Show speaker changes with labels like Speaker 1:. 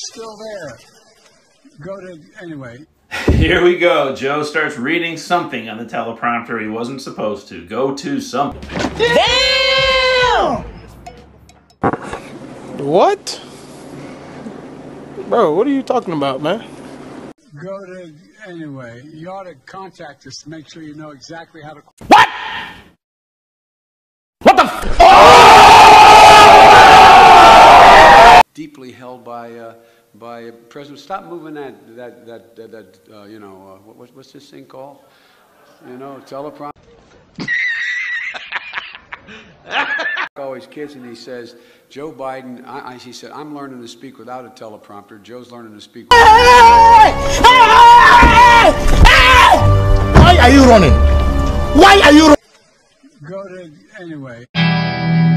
Speaker 1: still there. Go to, anyway.
Speaker 2: Here we go. Joe starts reading something on the teleprompter he wasn't supposed to. Go to something.
Speaker 3: Damn! What? Bro, what are you talking about, man?
Speaker 1: Go to, anyway. You ought to contact us to make sure you know exactly how to...
Speaker 3: What? What the f-
Speaker 1: Deeply held by President. Stop moving that you know, what's this thing called? You know, teleprompter. Always kids, and he says, Joe Biden, he said, I'm learning to speak without a teleprompter. Joe's learning to speak.
Speaker 3: Why are you running? Why are you running?
Speaker 1: Go to, anyway.